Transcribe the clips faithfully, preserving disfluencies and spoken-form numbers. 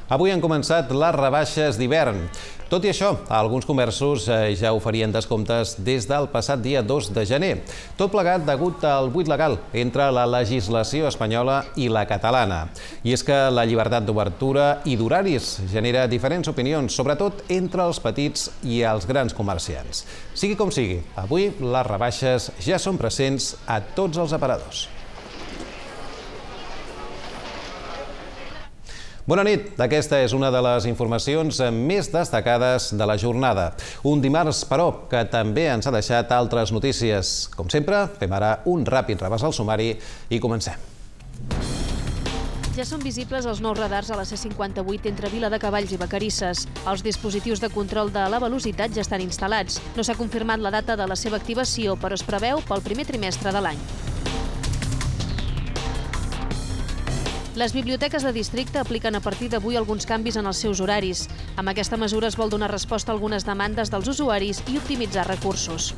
Avui han començat les rebaixes d'hivern. Tot i això, alguns comerços ja oferien descomptes des del passat dia dos de gener. Tot plegat degut al buit legal entre la legislació espanyola i la catalana. I és que la llibertat d'obertura i d'horaris genera diferents opinions, sobretot entre els petits i els grans comerciants. Sigui com sigui, avui les rebaixes ja són presents a tots els aparadors. Bona nit. Aquesta és una de les informacions més destacades de la jornada. Un dimarts, però, que també ens ha deixat altres notícies. Com sempre, fem ara un ràpid repàs al sumari i comencem. Ja són visibles els nous radars a la C cinquanta-vuit entre Viladecavalls i Vacarisses. Els dispositius de control de la velocitat ja estan instal·lats. No s'ha confirmat la data de la seva activació, però es preveu pel primer trimestre de l'any. Les biblioteques de districte apliquen a partir d'avui alguns canvis en els seus horaris. Amb aquesta mesura es vol donar resposta a algunes demandes dels usuaris i optimitzar recursos.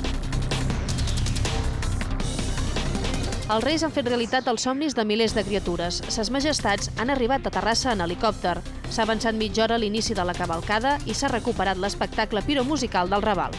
Els Reis han fet realitat els somnis de milers de criatures. Ses Majestats han arribat a Terrassa en helicòpter. S'ha avançat mitja hora a l'inici de la cavalcada i s'ha recuperat l'espectacle piromusical del Raval.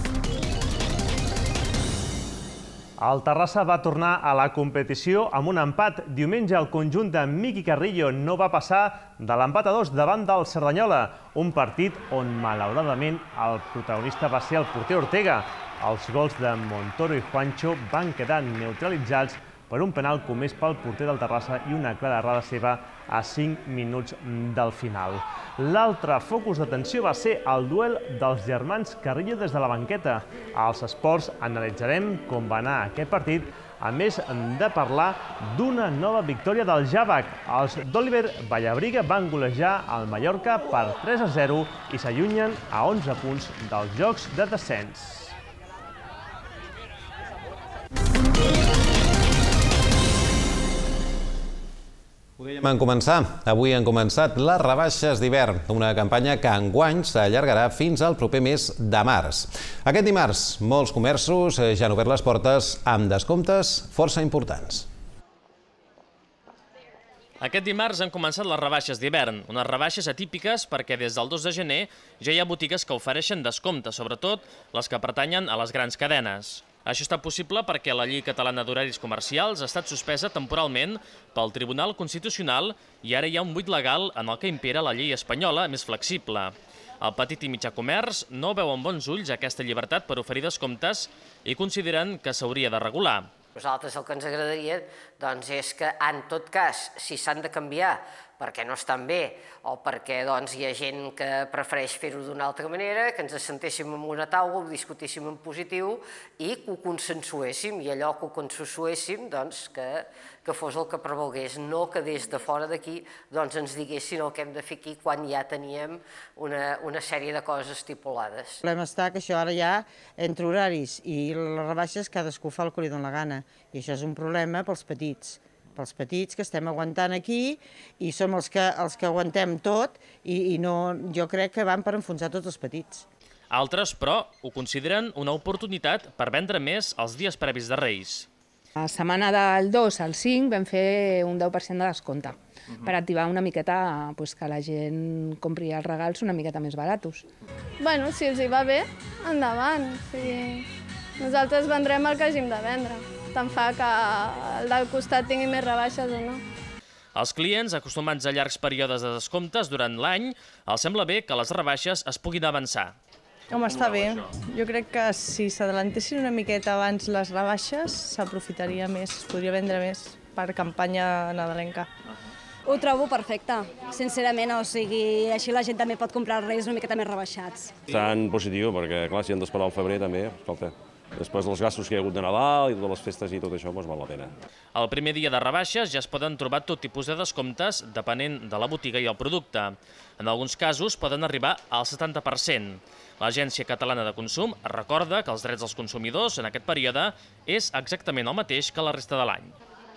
El Terrassa va tornar a la competició amb un empat. Diumenge el conjunt de Miqui Carrillo no va passar de l'empat a dos davant del Cerdanyola, un partit on, malauradament, el protagonista va ser el porter Ortega. Els gols de Montoro i Juancho van quedar neutralitzats per un penal comès pel porter del Terrassa i una clara errada seva a cinc minuts del final. L'altre focus d'atenció va ser el duel dels germans Carrillo des de la banqueta. Als esports analitzarem com va anar aquest partit, a més de parlar d'una nova victòria del Javac. Els d'Oliver Vallabriga van golejar el Mallorca per tres a zero i s'allunyen a onze punts dels jocs de descens. Ho dèiem en començar. Avui han començat les rebaixes d'hivern, una campanya que enguany s'allargarà fins al proper mes de març. Aquest dimarts, molts comerços ja han obert les portes amb descomptes força importants. Aquest dimarts han començat les rebaixes d'hivern, unes rebaixes atípiques perquè des del dos de gener ja hi ha botigues que ofereixen descomptes, sobretot les que pertanyen a les grans cadenes. Això està possible perquè la Llei Catalana d'Horaris Comercials ha estat suspesa temporalment pel Tribunal Constitucional i ara hi ha un buit legal en el que impera la llei espanyola més flexible. El petit i mitjà comerç no veu amb bons ulls aquesta llibertat per oferir descomptes i consideren que s'hauria de regular. Nosaltres el que ens agradaria doncs, és que, en tot cas, si s'han de canviar perquè no estan bé o perquè doncs, hi ha gent que prefereix fer-ho d'una altra manera, que ens assentéssim en una taula, ho discutíssim en positiu i que ho consensuéssim, i allò que ho consensuéssim doncs, que, que fos el que prevalgués, no que des de fora d'aquí doncs, ens diguessin el que hem de fer aquí quan ja teníem una, una sèrie de coses estipulades. El problema està que això ara ja, entre horaris i les rebaixes, cadascú fa el que li dona la gana, i això és un problema pels petits. pels petits que estem aguantant aquí i som els que, els que aguantem tot i, i no, jo crec que van per enfonsar tots els petits. Altres, però, ho consideren una oportunitat per vendre més els dies previs de Reis. La setmana del dos al cinc vam fer un deu per cent de descompte per activar una miqueta pues, que la gent compri els regals una miqueta més baratos. Bueno, si els hi va bé, endavant. O sigui, nosaltres vendrem el que hàgim de vendre. Tant fa que el del costat tingui més rebaixes o no. Els clients, acostumats a llargs períodes de descomptes durant l'any, els sembla bé que les rebaixes es puguin avançar. Home, està bé. Jo crec que si s'adelantessin una miqueta abans les rebaixes, s'aprofitaria més, es podria vendre més per campanya nadalenca. Ho trobo perfecte, sincerament, o sigui, així la gent també pot comprar els Reis una miqueta més rebaixats. Està en positiu, perquè clar, si hem d'esperar al febrer també, escolta, després dels gastos que hi ha hagut de Nadal i totes les festes i tot això, doncs val la pena. El primer dia de rebaixes ja es poden trobar tot tipus de descomptes depenent de la botiga i el producte. En alguns casos poden arribar al setanta per cent. L'Agència Catalana de Consum recorda que els drets dels consumidors en aquest període és exactament el mateix que la resta de l'any.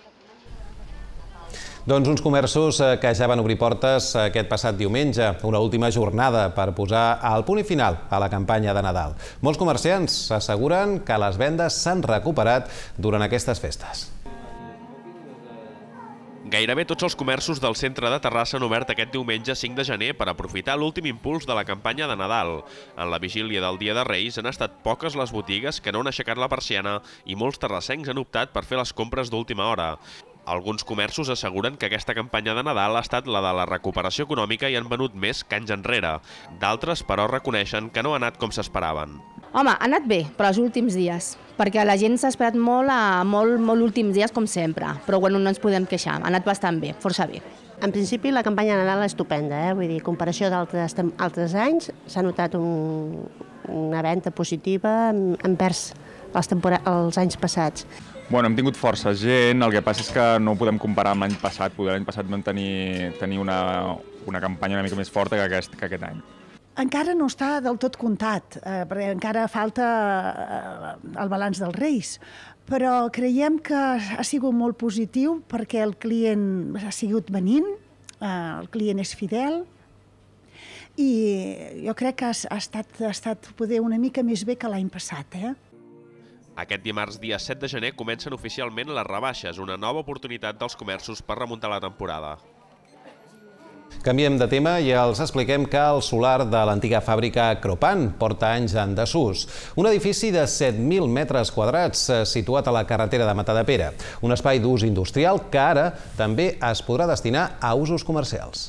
Doncs uns comerços que ja van obrir portes aquest passat diumenge, una última jornada per posar el punt i final a la campanya de Nadal. Molts comerciants asseguren que les vendes s'han recuperat durant aquestes festes. Gairebé tots els comerços del centre de Terrassa han obert aquest diumenge cinc de gener per aprofitar l'últim impuls de la campanya de Nadal. En la vigília del Dia de Reis han estat poques les botigues que no han aixecat la persiana i molts terrassencs han optat per fer les compres d'última hora. Alguns comerços asseguren que aquesta campanya de Nadal ha estat la de la recuperació econòmica i han venut més que anys enrere. D'altres, però, reconeixen que no ha anat com s'esperaven. Home, ha anat bé, però els últims dies, perquè la gent s'ha esperat molt a molt, molt últims dies, com sempre, però bueno, no ens podem queixar, ha anat bastant bé, força bé. En principi, la campanya de Nadal és estupenda, eh? Vull dir, en comparació d'altres altres anys, s'ha notat un, una venda positiva envers els, els anys passats. Bueno, hem tingut força gent, el que passa és que no ho podem comparar amb l'any passat, potser l'any passat vam tenir, tenir una, una campanya una mica més forta que aquest, que aquest any. Encara no està del tot comptat, eh, perquè encara falta eh, el balanç dels Reis, però creiem que ha sigut molt positiu perquè el client ha sigut venint, eh, el client és fidel, i jo crec que ha, ha estat, ha estat poder una mica més bé que l'any passat, eh? Aquest dimarts, dia set de gener, comencen oficialment les rebaixes, una nova oportunitat dels comerços per remuntar la temporada. Canviem de tema i els expliquem que el solar de l'antiga fàbrica Cropan porta anys en desús. Un edifici de set mil metres quadrats situat a la carretera de Matadepera. Un espai d'ús industrial que ara també es podrà destinar a usos comercials.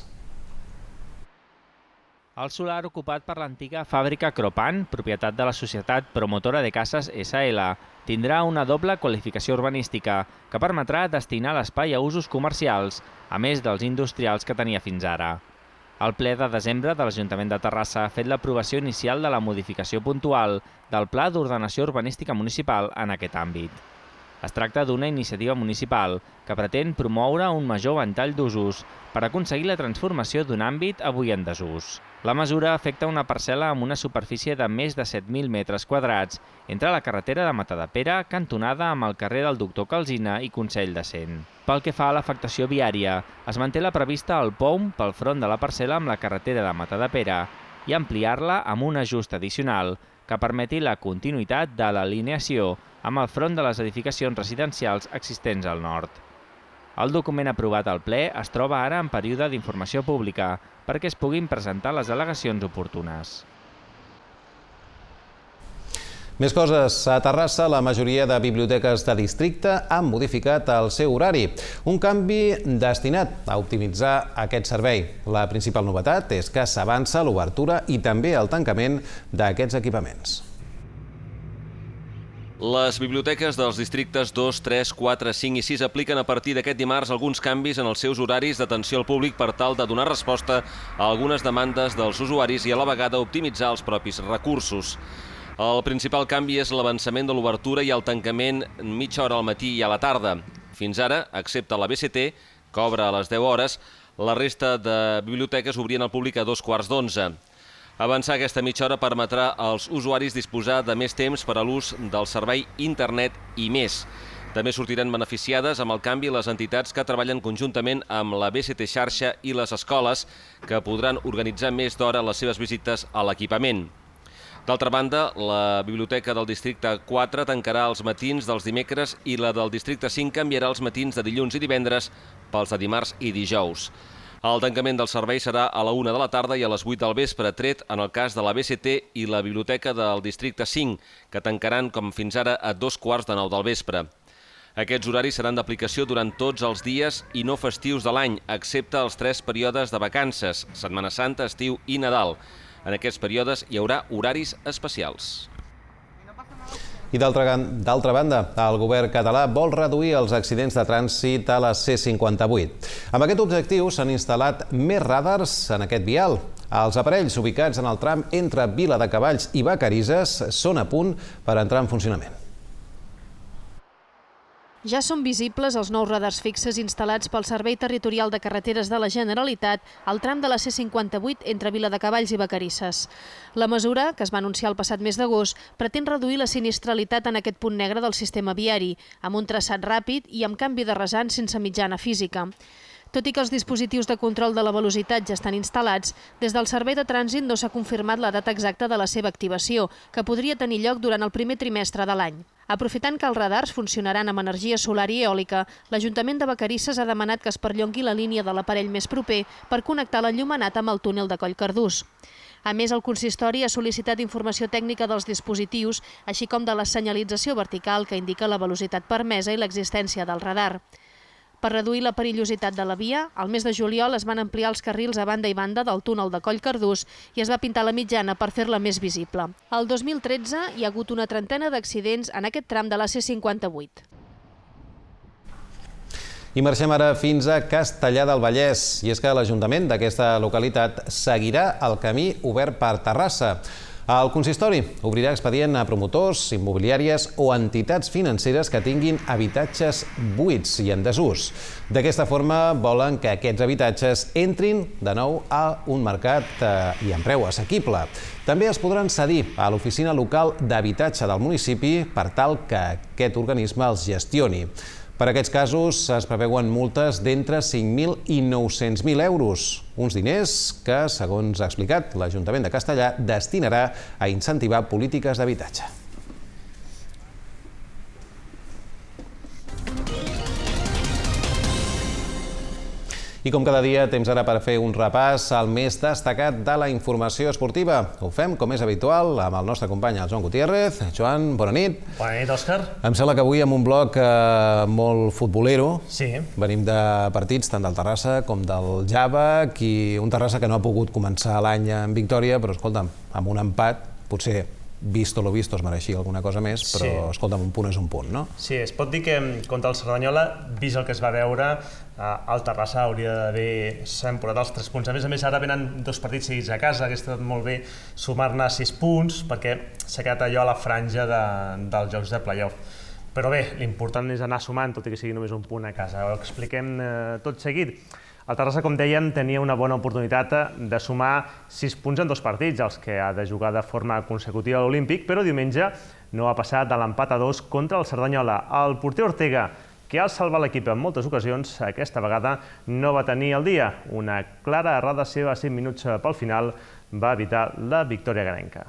El solar ocupat per l'antiga fàbrica Cropan, propietat de la societat promotora de cases essa ele, tindrà una doble qualificació urbanística que permetrà destinar l'espai a usos comercials, a més dels industrials que tenia fins ara. El ple de desembre de l'Ajuntament de Terrassa ha fet l'aprovació inicial de la modificació puntual del Pla d'Ordenació Urbanística Municipal en aquest àmbit. Es tracta d'una iniciativa municipal que pretén promoure un major ventall d'usos per aconseguir la transformació d'un àmbit avui en desús. La mesura afecta una parcel·la amb una superfície de més de set mil metres quadrats entre la carretera de Matadepera, cantonada amb el carrer del Doctor Calsina i Consell de Cent. Pel que fa a l'afectació viària, es manté la prevista al P O M pel front de la parcel·la amb la carretera de Matadepera i ampliar-la amb un ajust addicional que permeti la continuïtat de l'alineació amb el front de les edificacions residencials existents al nord. El document aprovat al ple es troba ara en període d'informació pública perquè es puguin presentar les al·legacions oportunes. Més coses. A Terrassa, la majoria de biblioteques de districte han modificat el seu horari. Un canvi destinat a optimitzar aquest servei. La principal novetat és que s'avança l'obertura i també el tancament d'aquests equipaments. Les biblioteques dels districtes dos, tres, quatre, cinc i sis apliquen a partir d'aquest dimarts alguns canvis en els seus horaris d'atenció al públic per tal de donar resposta a algunes demandes dels usuaris i a la vegada optimitzar els propis recursos. El principal canvi és l'avançament de l'obertura i el tancament mitja hora al matí i a la tarda. Fins ara, excepte la be ce te, que obre a les deu hores, la resta de biblioteques obrien al públic a dos quarts d'onze. Avançar aquesta mitja hora permetrà als usuaris disposar de més temps per a l'ús del servei internet i més. També sortiran beneficiades amb el canvi les entitats que treballen conjuntament amb la be ce te xarxa i les escoles, que podran organitzar més d'hora les seves visites a l'equipament. D'altra banda, la biblioteca del districte quatre tancarà els matins dels dimecres i la del districte cinc canviarà els matins de dilluns i divendres pels de dimarts i dijous. El tancament del servei serà a la una de la tarda i a les vuit del vespre, tret en el cas de la be ce te i la biblioteca del districte cinc, que tancaran com fins ara a dos quarts de nou del vespre. Aquests horaris seran d'aplicació durant tots els dies i no festius de l'any, excepte els tres períodes de vacances, Setmana Santa, estiu i Nadal. En aquests períodes hi haurà horaris especials. I d'altra banda, el govern català vol reduir els accidents de trànsit a la ce cinquanta-vuit. Amb aquest objectiu s'han instal·lat més radars en aquest vial. Els aparells ubicats en el tram entre Viladecavalls i Vacarisses són a punt per entrar en funcionament. Ja són visibles els nous radars fixes instal·lats pel Servei Territorial de Carreteres de la Generalitat al tram de la ce cinquanta-vuit entre Viladecavalls i Vacarisses. La mesura, que es va anunciar el passat mes d'agost, pretén reduir la sinistralitat en aquest punt negre del sistema viari, amb un traçat ràpid i amb canvi de rasant sense mitjana física. Tot i que els dispositius de control de la velocitat ja estan instal·lats, des del Servei de Trànsit no s'ha confirmat la data exacta de la seva activació, que podria tenir lloc durant el primer trimestre de l'any. Aprofitant que els radars funcionaran amb energia solar i eòlica, l'Ajuntament de Vacarisses ha demanat que es perllongui la línia de l'aparell més proper per connectar l'enllumenat amb el túnel de Collcardús. A més, el consistori ha sol·licitat informació tècnica dels dispositius, així com de la senyalització vertical que indica la velocitat permesa i l'existència del radar. Per reduir la perillositat de la via, al mes de juliol es van ampliar els carrils a banda i banda del túnel de Collcardús i es va pintar la mitjana per fer-la més visible. El dos mil tretze hi ha hagut una trentena d'accidents en aquest tram de la C cinquanta-vuit. I marxem ara fins a Castellar del Vallès. I és que l'Ajuntament d'aquesta localitat seguirà el camí obert per Terrassa. El consistori obrirà expedient a promotors, immobiliàries o entitats financeres que tinguin habitatges buits i en desús. D'aquesta forma, volen que aquests habitatges entrin de nou a un mercat i amb preu assequible. També es podran cedir a l'oficina local d'habitatge del municipi per tal que aquest organisme els gestioni. Per aquests casos es preveuen multes d'entre cinc mil i nou-cents mil euros, uns diners que, segons ha explicat l'Ajuntament de Castellar, destinarà a incentivar polítiques d'habitatge. I com cada dia, temps ara per fer un repàs al més destacat de la informació esportiva. Ho fem, com és habitual, amb el nostre company, el Joan Gutiérrez. Joan, bona nit. Bona nit, Òscar. Em sembla que avui amb un bloc molt futbolero. Sí. Venim de partits tant del Terrassa com del Jàvec i un Terrassa que no ha pogut començar l'any en victòria, però, escolta'm, amb un empat, potser visto lo visto es mereixia alguna cosa més, però, escolta'm, un punt és un punt, no? Sí, es pot dir que contra el Cerdanyola, vist el que es va veure, el Terrassa hauria d'haver emportat els tres punts. A més a més, ara venen dos partits seguits a casa, hauria estat molt bé sumar-ne sis punts, perquè s'ha quedat allò a la franja dels jocs de play-off. Però bé, l'important és anar sumant, tot i que sigui només un punt a casa. Ho expliquem tot seguit. El Terrassa, com dèiem, tenia una bona oportunitat de sumar sis punts en dos partits, els que ha de jugar de forma consecutiva a l'Olímpic, però diumenge no ha passat de l'empat a dos contra el Cerdanyola. El porter Ortega, que ha salvat l'equip en moltes ocasions, aquesta vegada no va tenir el dia. Una clara errada seva a cinc minuts pel final va evitar la victòria garenca.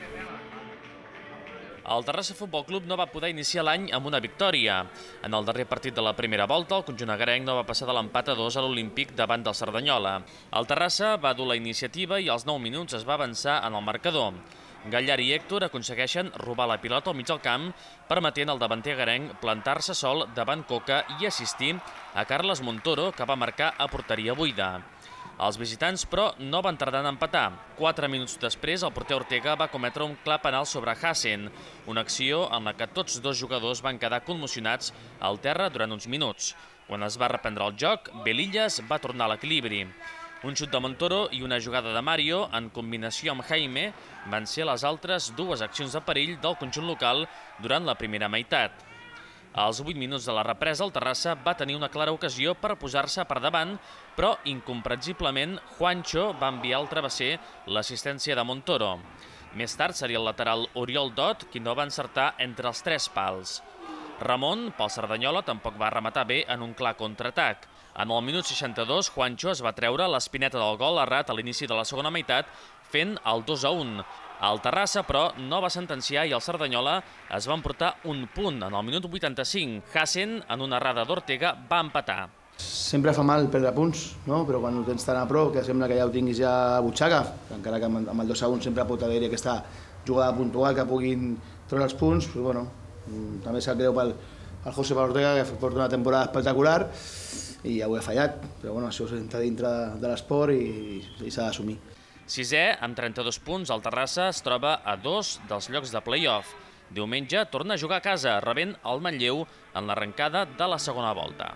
El Terrassa Futbol Club no va poder iniciar l'any amb una victòria. En el darrer partit de la primera volta, el conjunt agarenc no va passar de l'empat a dos a l'Olímpic davant del Cerdanyola. El Terrassa va dur la iniciativa i als nou minuts es va avançar en el marcador. Gallar i Héctor aconsegueixen robar la pilota al mig del camp, permetent al davanter agarenc plantar-se sol davant Coca i assistir a Carles Montoro, que va marcar a porteria buida. Els visitants, però, no van tardar en empatar. Quatre minuts després, el porter Ortega va cometre un clar penal sobre Hassen, una acció en la que tots dos jugadors van quedar conmocionats al terra durant uns minuts. Quan es va reprendre el joc, Belillas va tornar a l'equilibri. Un xut de Montoro i una jugada de Mario, en combinació amb Jaime, van ser les altres dues accions de perill del conjunt local durant la primera meitat. Als vuit minuts de la represa, el Terrassa va tenir una clara ocasió per posar-se per davant, però incomprensiblement Juancho va enviar al travesser l'assistència de Montoro. Més tard seria el lateral Oriol Dot qui no va encertar entre els tres pals. Ramon, pel Cerdanyola, tampoc va rematar bé en un clar contraatac. En el minut seixanta-dos, Juancho es va treure l'espineta del gol errat a l'inici de la segona meitat, fent el dos a un. El Terrassa, però, no va sentenciar i el Cerdanyola es va emportar un punt. En el minut vuitanta-cinc, Hassen, en una errada d'Ortega, va empatar. Sempre fa mal perdre punts, no? Però quan ho tens tan a prop, que sembla que ja ho tinguis ja a butxaca, encara que amb el dos a un sempre pot haver-hi aquesta jugada puntual que puguin treure els punts, però bueno, també sap greu pel José Pablo Ortega, que porta una temporada espectacular i avui ha fallat, però bueno, això entra dintre de l'esport i, i s'ha d'assumir. Sisè, amb trenta-dos punts, el Terrassa es troba a dos dels llocs de play-off. Diumenge torna a jugar a casa, rebent el Manlleu en l'arrencada de la segona volta.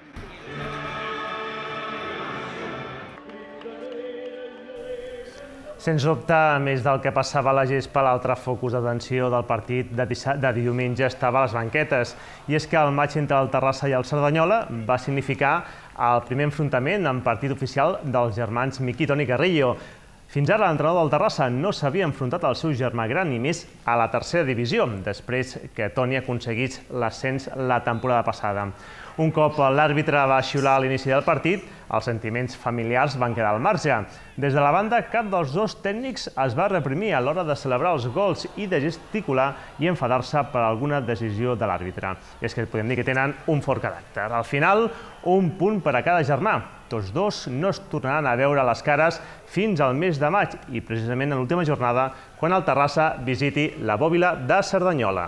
Sens dubte, a més del que passava a la gespa, l'altre focus d'atenció del partit de diumenge estava a les banquetes. I és que el matx entre el Terrassa i el Cerdanyola va significar el primer enfrontament en partit oficial dels germans Miqui i Toni Carrillo. Fins ara l'entrenador del Terrassa no s'havia enfrontat al seu germà gran i més a la tercera divisió, després que Toni aconseguís l'ascens la temporada passada. Un cop l'àrbitre va xiular a l'inici del partit, els sentiments familiars van quedar al marge. Des de la banda, cap dels dos tècnics es va reprimir a l'hora de celebrar els gols i de gesticular i enfadar-se per alguna decisió de l'àrbitre. I és que podem dir que tenen un fort caràcter. Al final, un punt per a cada germà. Tots dos no es tornaran a veure les cares fins al mes de maig i precisament en l'última jornada, quan el Terrassa visiti la Bòbila de Cerdanyola.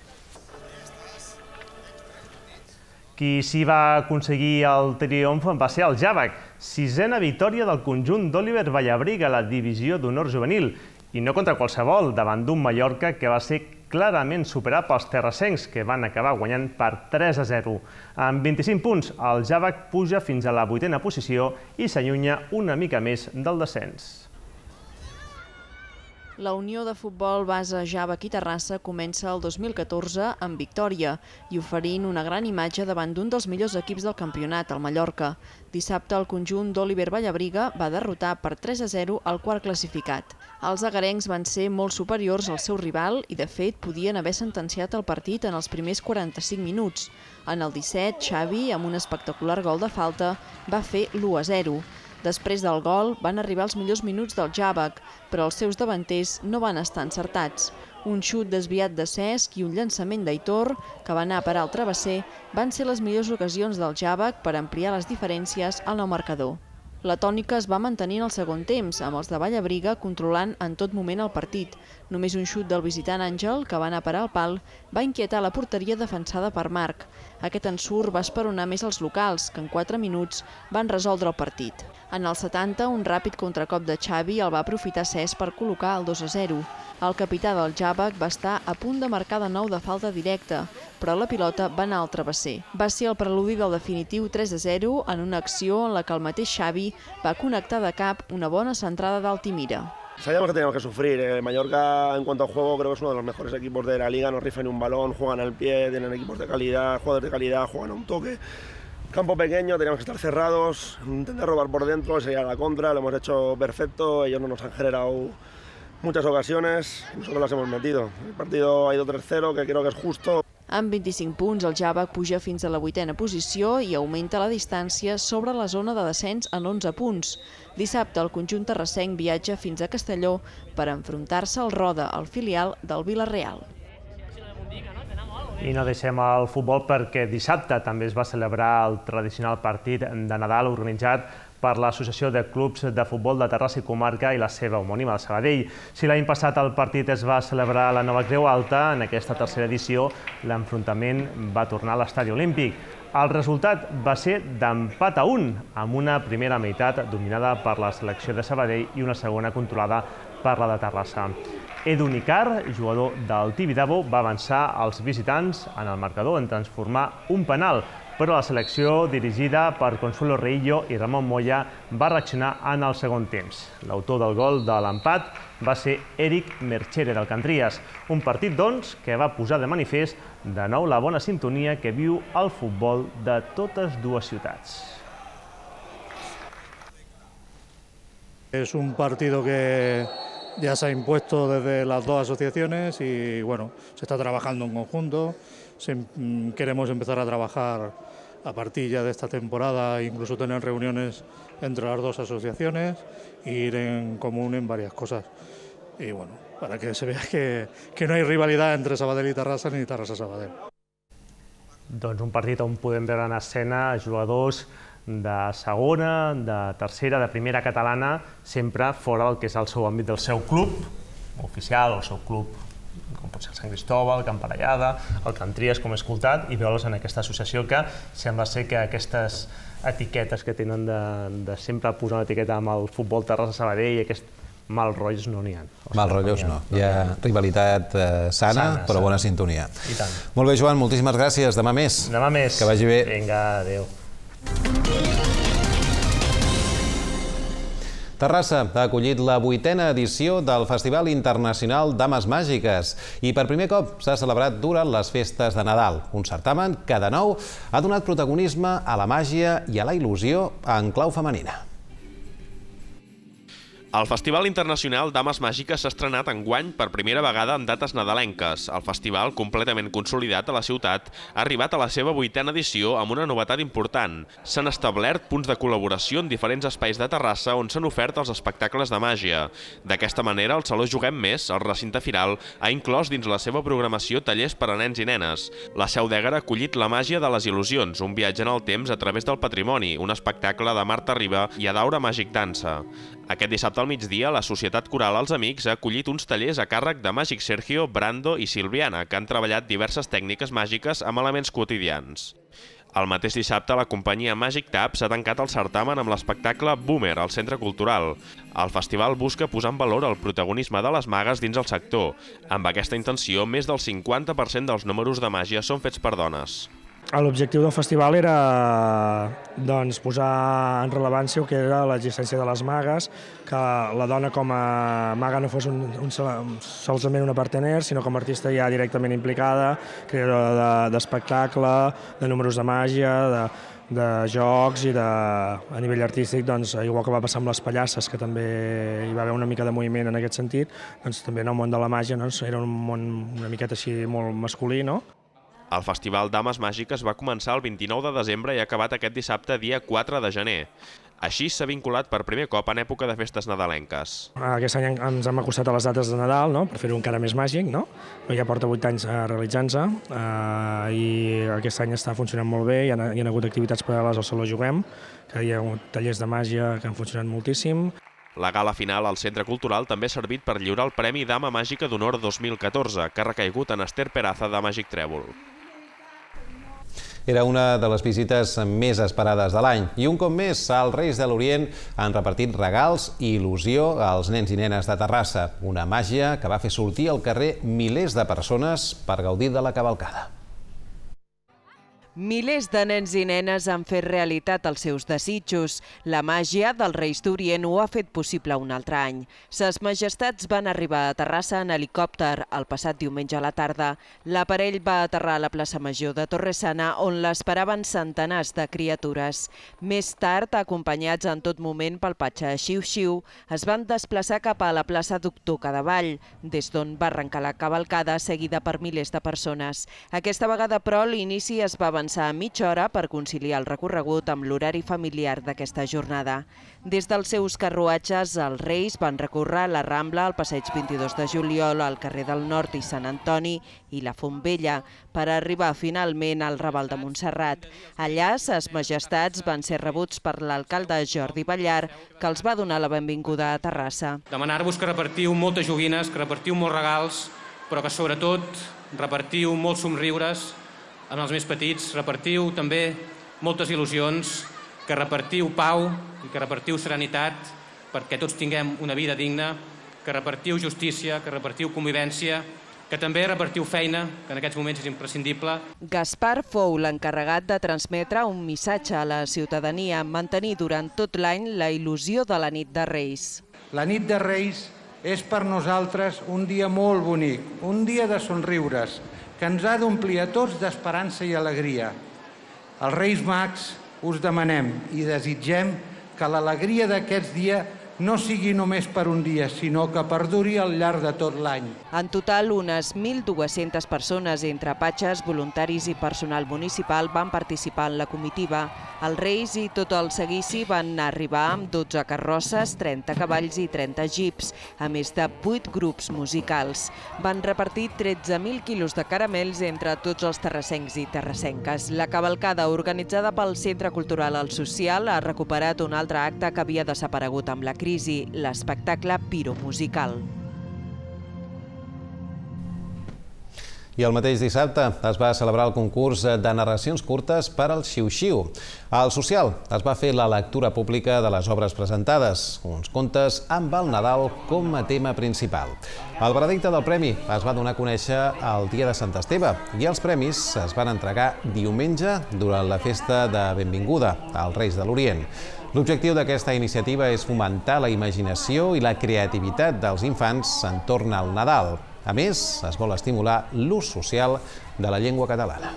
Qui s'hi va aconseguir el triomf va ser el Jàvec, sisena victòria del conjunt d'Oliver Vallabriga a la divisió d'honor juvenil, i no contra qualsevol, davant d'un Mallorca que va ser clarament superat pels terrassencs, que van acabar guanyant per tres a zero. Amb vint-i-cinc punts, el Jàvec puja fins a la vuitena posició i s'allunya una mica més del descens. La Unió de Futbol Base Jàvec i Terrassa comença el dos mil catorze amb victòria i oferint una gran imatge davant d'un dels millors equips del campionat, el Mallorca. Dissabte el conjunt d'Oliver Vallabriga va derrotar per tres a zero el quart classificat. Els agarencs van ser molt superiors al seu rival i, de fet, podien haver sentenciat el partit en els primers quaranta-cinc minuts. En el disset, Xavi, amb un espectacular gol de falta, va fer l'u a zero. Després del gol van arribar els millors minuts del Jàvec, però els seus davanters no van estar encertats. Un xut desviat de Cesc i un llançament d'Aitor, que va anar a parar al travesser, van ser les millors ocasions del Jàvec per ampliar les diferències al nou marcador. La tònica es va mantenir en el segon temps, amb els de Vallabriga controlant en tot moment el partit. Només un xut del visitant Àngel, que va anar a parar al pal, va inquietar la porteria defensada per Marc. Aquest ensurt va esperonar més els locals, que en quatre minuts van resoldre el partit. En el setanta, un ràpid contracop de Xavi el va aprofitar Cesc per col·locar el dos a zero. El capità del Jàvec va estar a punt de marcar de nou de falta directa, però la pilota va anar al travesser. Va ser el preludi del definitiu tres a zero en una acció en la que el mateix Xavi va connectar de cap una bona centrada d'Altimira. Sabíamos que teníamos que sufrir. Eh, Mallorca, en cuanto a juego, creo que es uno de los mejores equipos de la liga. No rifan ni un balón, juegan al pie, tienen equipos de calidad, jugadores de calidad, juegan a un toque. Campo pequeño, teníamos que estar cerrados, intentar robar por dentro, seguir a la contra, lo hemos hecho perfecto. Ellos no nos han generado muchas ocasiones y nosotros las hemos metido. El partido ha ido tres cero, que creo que es justo. Amb vint-i-cinc punts, el Jàvec puja fins a la vuitena posició i augmenta la distància sobre la zona de descens en onze punts. Dissabte, el conjunt terrassenc viatja fins a Castelló per enfrontar-se al Roda, el filial del Vila-real. I no deixem el futbol perquè dissabte també es va celebrar el tradicional partit de Nadal organitzat per l'Associació de Clubs de Futbol de Terrassa i Comarca i la seva homònima, el Sabadell. Si l'any passat el partit es va celebrar a la Nova Creu Alta, en aquesta tercera edició l'enfrontament va tornar a l'Estadi Olímpic. El resultat va ser d'empat a un, amb una primera meitat dominada per la selecció de Sabadell i una segona controlada per la de Terrassa. Edu Nicar, jugador del Tibidabo, va avançar als visitants en el marcador en transformar un penal, però la selecció dirigida per Consuelo Reillo i Ramon Moya va reaccionar en el segon temps. L'autor del gol de l'empat va ser Eric Merchere del Cantries, un partit, doncs, que va posar de manifest de nou la bona sintonia que viu el futbol de totes dues ciutats. Es un partido que ya se ha impuesto desde las dos asociaciones y bueno, se está trabajando en conjunto. Se, queremos empezar a trabajar a partir ya de esta temporada, incluso tener reuniones entre las dos asociaciones e ir en común en varias cosas. Y bueno, para que se vea que, que no hay rivalidad entre Sabadell i Terrassa ni Terrassa-Sabadell. Doncs un partit on podem veure en escena jugadors de segona, de tercera, de primera catalana, sempre fora del que és el seu àmbit del seu club oficial, el seu club, com pot ser el Sant Cristóbal, el Camp Parellada, el Cantries, com he escoltat, i veure'ls en aquesta associació que sembla ser que aquestes etiquetes que tenen de, de sempre posar una etiqueta amb el futbol Terrassa-Sabadell i aquest mal rotllos no n'hi ha. Mal rotllos no. Hi ha rivalitat sana, però bona sintonia. I tant. Molt bé, Joan, moltíssimes gràcies. Demà més. Demà més. Que vagi bé. Vinga, adéu. Terrassa ha acollit la vuitena edició del Festival Internacional Dames Màgiques i per primer cop s'ha celebrat durant les festes de Nadal, un certamen que de nou ha donat protagonisme a la màgia i a la il·lusió en clau femenina. El Festival Internacional Dames Màgiques s'ha estrenat enguany per primera vegada en dates nadalenques. El festival, completament consolidat a la ciutat, ha arribat a la seva vuitena edició amb una novetat important. S'han establert punts de col·laboració en diferents espais de Terrassa on s'han ofert els espectacles de màgia. D'aquesta manera, el Saló Juguem Més, el recinte firal, ha inclòs dins la seva programació tallers per a nens i nenes. La Seu d'Ègara ha acollit La màgia de les il·lusions, un viatge en el temps a través del patrimoni, un espectacle de Marta Riba i Adaura Màgic Dansa. Aquest dissabte al migdia, la Societat Coral Els Amics ha acollit uns tallers a càrrec de Màgic Sergio, Brando i Silviana, que han treballat diverses tècniques màgiques amb elements quotidians. El mateix dissabte, la companyia Magic Tap s'ha tancat el certamen amb l'espectacle Boomer, al Centre Cultural. El festival busca posar en valor el protagonisme de les magues dins el sector. Amb aquesta intenció, més del cinquanta per cent dels números de màgia són fets per dones. L'objectiu del festival era doncs, posar en rellevància el que era l'existència de les magues, que la dona com a maga no fos un, un, solament una partener, sinó com a artista ja directament implicada, creadora d'espectacle, de, de números de màgia, de, de jocs i de, a nivell artístic, doncs, igual que va passar amb les pallasses, que també hi va haver una mica de moviment en aquest sentit, doncs també en el món de la màgia doncs, era un món una miqueta així molt masculí, no? El Festival Dames Màgiques va començar el vint-i-nou de desembre i ha acabat aquest dissabte, dia quatre de gener. Així s'ha vinculat per primer cop en època de festes nadalenques. Aquest any ens hem acostat a les dates de Nadal, no? Per fer-ho encara més màgic, no? Ja porta vuit anys realitzant-se eh, i aquest any està funcionant molt bé. Hi ha, hi ha hagut activitats paral·leles al Saló Juguem, que hi ha hagut tallers de màgia que han funcionat moltíssim. La gala final al Centre Cultural també ha servit per lliurar el Premi Dama Màgica d'Honor dos mil catorze, que ha recaigut en Esther Peraza de Màgic Trèvol. Era una de les visites més esperades de l'any. I un cop més, els Reis de l'Orient han repartit regals i il·lusió als nens i nenes de Terrassa. Una màgia que va fer sortir al carrer milers de persones per gaudir de la cavalcada. Milers de nens i nenes han fet realitat els seus desitjos. La màgia dels Reis d'Orient ho ha fet possible un altre any. Ses Majestats van arribar a Terrassa en helicòpter el passat diumenge a la tarda. L'aparell va aterrar a la plaça Major de Torresana, on l'esperaven centenars de criatures. Més tard, acompanyats en tot moment pel patge Xiu-Xiu, es van desplaçar cap a la plaça Doctor Cadavall, des d'on va arrencar la cavalcada, seguida per milers de persones. Aquesta vegada, però, l'inici es va avançar a mitja hora per conciliar el recorregut amb l'horari familiar d'aquesta jornada. Des dels seus carruatges, els Reis van recórrer la Rambla, el passeig vint-i-dos de juliol, al carrer del Nord i Sant Antoni i la Font Vella, per arribar finalment al Raval de Montserrat. Allà, ses Majestats van ser rebuts per l'alcalde Jordi Ballar, que els va donar la benvinguda a Terrassa. Demanar-vos que repartiu moltes joguines, que repartiu molts regals, però que sobretot repartiu molts somriures en els més petits, repartiu també moltes il·lusions, que repartiu pau i que repartiu serenitat perquè tots tinguem una vida digna, que repartiu justícia, que repartiu convivència, que també repartiu feina, que en aquests moments és imprescindible. Gaspar fou l'encarregat de transmetre un missatge a la ciutadania, mantenir durant tot l'any la il·lusió de la nit de Reis. La nit de Reis és per nosaltres un dia molt bonic, un dia de somriures, que ens ha d'omplir a tots d'esperança i alegria. Els Reis Mags us demanem i desitgem que l'alegria d'aquest dia no sigui només per un dia, sinó que perduri al llarg de tot l'any. En total, unes mil dues-centes persones, entre patges, voluntaris i personal municipal, van participar en la comitiva. Els Reis i tot el seguici van arribar amb dotze carrosses, trenta cavalls i trenta jeeps, a més de vuit grups musicals. Van repartir tretze mil quilos de caramels entre tots els terrassencs i terrassenques. La cavalcada, organitzada pel Centre Cultural El Social, ha recuperat un altre acte que havia desaparegut amb la crisi, l'espectacle piromusical. I el mateix dissabte es va celebrar el concurs de narracions curtes per al Xiu-Xiu. Al Social es va fer la lectura pública de les obres presentades, uns contes amb el Nadal com a tema principal. El veredicte del premi es va donar a conèixer el dia de Sant Esteve i els premis es van entregar diumenge durant la festa de benvinguda als Reis de l'Orient. L'objectiu d'aquesta iniciativa és fomentar la imaginació i la creativitat dels infants entorn al Nadal. A més, es vol estimular l'ús social de la llengua catalana.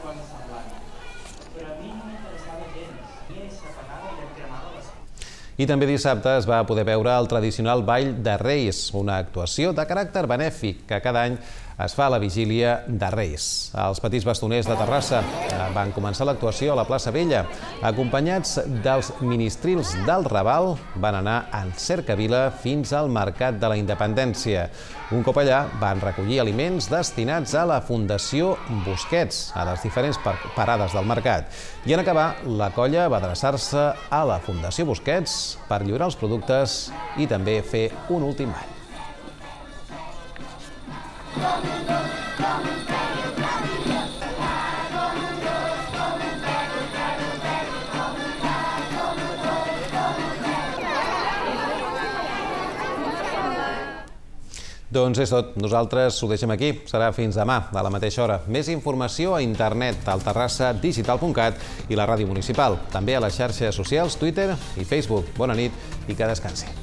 I també dissabte es va poder veure el tradicional Ball de Reis, una actuació de caràcter benèfic que cada any es fa a la vigília de Reis. Els petits bastoners de Terrassa van començar l'actuació a la plaça Vella. Acompanyats dels ministrils del Raval, van anar en cercavila fins al Mercat de la Independència. Un cop allà, van recollir aliments destinats a la Fundació Busquets, a les diferents parades del mercat. I en acabar, la colla va adreçar-se a la Fundació Busquets per lliurar els productes i també fer un últim ball. Doncs és tot. Nosaltres ho deixem aquí. Serà fins demà, a la mateixa hora. Més informació a internet, al terrassa digital punt cat i la ràdio municipal. També a les xarxes socials, Twitter i Facebook. Bona nit i que descansi.